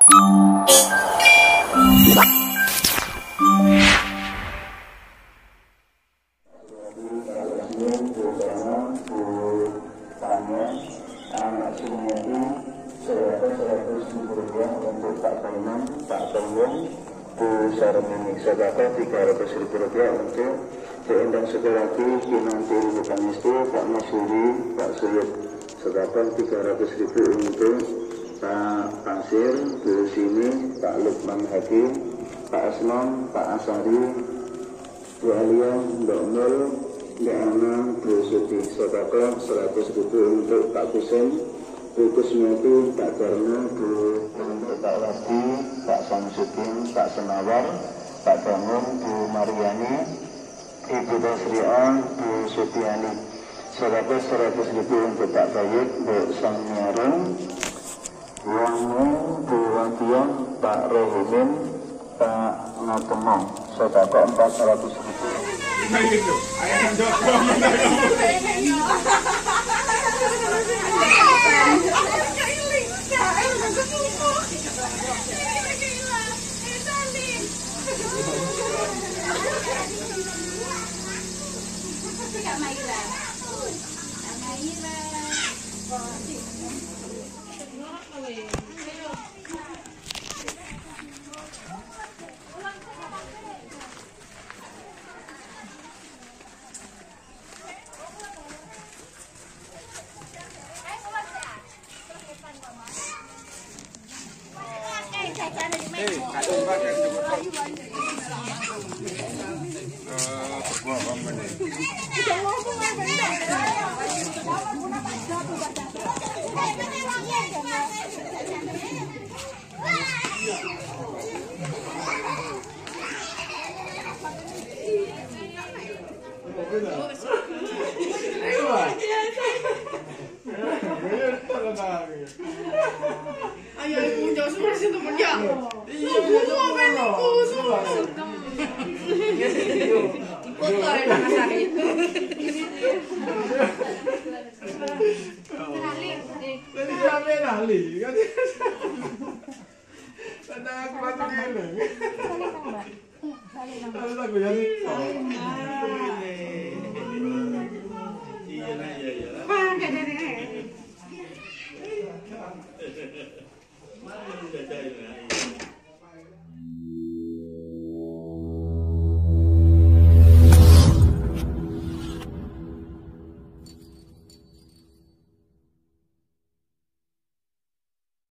Untuk Pak Baiman, Pak Baiman, Bu Sarmini, sedekah Rp300.000 untuk Bu Endang Sukawati, Kinanti Lukanisti, Pak Masyuri, Pak Suyuk, sedekah Rp300.000 untuk Pak Pasir, Bu Sini, Pak Lukman Hakim, Pak Asman, Pak Asari, Bu Alia, Mbak Nol, Mbak Ana, Bu Suti, sedekah Rp100.000 untuk Pak Kusen, Bu Kusmiati, Pak Karna, Bu Pak Wati, Pak Samsudin, Pak Senawar, Pak Bangun, Bu Mariani, Ibu Basriah, Bu Sutiani. Sedekah Rp100.000 untuk Pak Bayik, Bu Samiarun, Wangi, Bu Watian, Pak Rohimin, Pak Ngatemong. Sedekah Rp400.000. Ayah punya semua situ punya. Semua beliku semua situ. Foto ada kasari. Jadi kami nali kan. Tanda aku batu gini. Ada lagu yang iya lah iya iya. Pakai dari. Mana yang jajah ini?